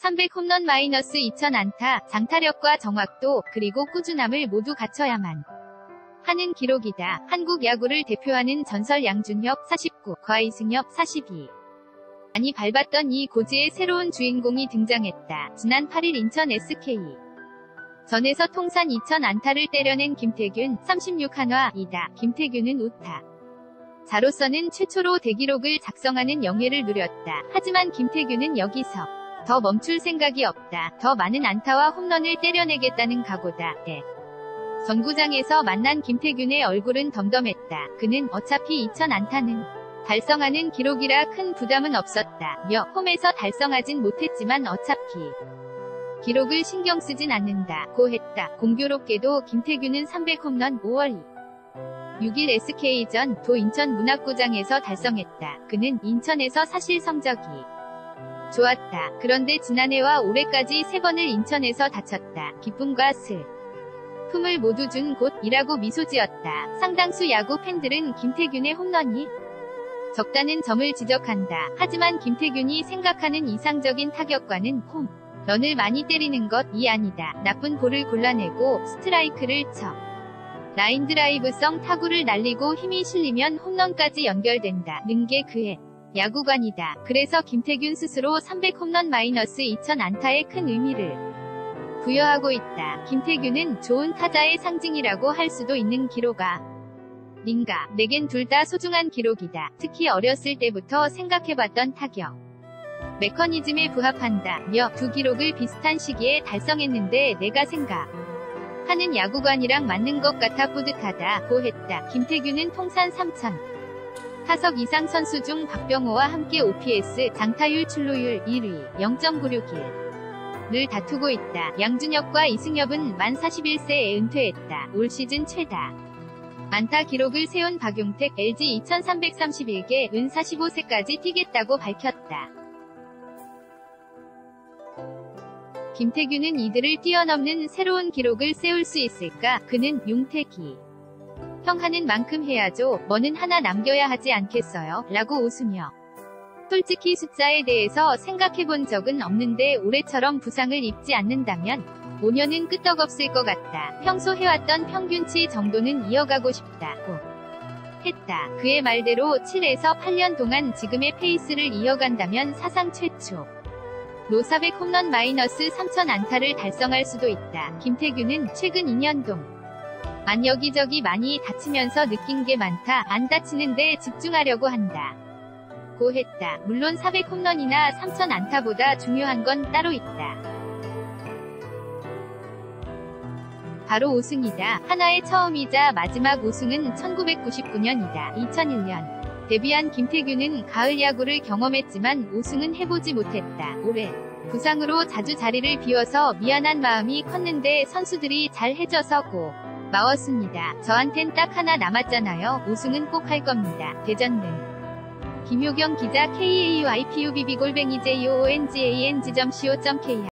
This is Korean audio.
300 홈런 마이너스 2000 안타, 장타력과 정확도, 그리고 꾸준함을 모두 갖춰야만 하는 기록이다. 한국 야구를 대표하는 전설 양준혁 49과 이승엽 42. 많이 밟았던 이 고지의 새로운 주인공이 등장했다. 지난 8일 인천 SK 전에서 통산 2000 안타를 때려낸 김태균 36한화이다. 김태균은 우타 자로서는 최초로 대기록을 작성하는 영예를 누렸다. 하지만 김태균은 여기서 더 멈출 생각이 없다. 더 많은 안타와 홈런을 때려내겠다는 각오다. 정구장에서 만난 김태균의 얼굴은 덤덤했다. 그는 어차피 2000 안타는 달성하는 기록이라 큰 부담은 없었다며 홈에서 달성하진 못했지만 어차피 기록을 신경 쓰진 않는다고 했다. 공교롭게도 김태균은 300 홈런 5월 6일 SK전 도 인천 문학구장에서 달성했다. 그는 인천에서 사실 성적이 좋았다. 그런데 지난해와 올해까지 3번을 인천에서 다쳤다. 기쁨과 슬픔을 모두 준 곳이라고 미소 지었다. 상당수 야구 팬들은 김태균의 홈런이 적다는 점을 지적한다. 하지만 김태균이 생각하는 이상적인 타격과는 홈런을 많이 때리는 것이 아니다. 나쁜 볼을 골라내고 스트라이크를 쳐 라인 드라이브성 타구를 날리고 힘이 실리면 홈런까지 연결된다는 게 그의 야구관이다. 그래서 김태균 스스로 300 홈런 마이너스 2000 안타에 큰 의미를 부여하고 있다. 김태균은 좋은 타자의 상징이라고 할 수도 있는 기록아 닌가. 내겐 둘 다 소중한 기록이다. 특히 어렸을 때부터 생각해봤던 타격 메커니즘에 부합한다며 두 기록을 비슷한 시기에 달성했는데 내가 생각하는 야구관이랑 맞는 것 같아 뿌듯하다고 했다. 김태균은 통산 3000 타석 이상 선수 중 박병호와 함께 OPS 장타율 출루율 1위 0.961를 다투고 있다. 양준혁과 이승엽은 만 41세에 은퇴했다. 올 시즌 최다 안타 기록을 세운 박용택 LG 2331개 은 45세까지 뛰겠다고 밝혔다. 김태균은 이들을 뛰어넘는 새로운 기록을 세울 수 있을까? 그는 용택이 형 하는 만큼 해야죠. 뭐는 하나 남겨야 하지 않겠어요? 라고 웃으며 솔직히 숫자에 대해서 생각해본 적은 없는데 올해처럼 부상을 입지 않는다면 5년은 끄떡없을 것 같다. 평소 해왔던 평균치 정도는 이어가고 싶다고 했다. 그의 말대로 7에서 8년 동안 지금의 페이스를 이어간다면 사상 최초 로 400 홈런 마이너스 3000 안타를 달성할 수도 있다. 김태균은 최근 2년 동안 여기저기 많이 다치면서 느낀 게 많다. 안 다치는데 집중하려고 한다. 고 했다. 물론 400 홈런이나 3000 안타보다 중요한 건 따로 있다. 바로 우승이다. 하나의 처음이자 마지막 우승은 1999년이다. 2001년 데뷔한 김태균은 가을 야구를 경험했지만 우승은 해보지 못했다. 올해 부상으로 자주 자리를 비워서 미안한 마음이 컸는데 선수들이 잘 해줘서 고마웠습니다. 저한텐 딱 하나 남았잖아요. 우승은 꼭 할 겁니다. 대전는 김효경 기자 KAYPUBB@joongang.co.kr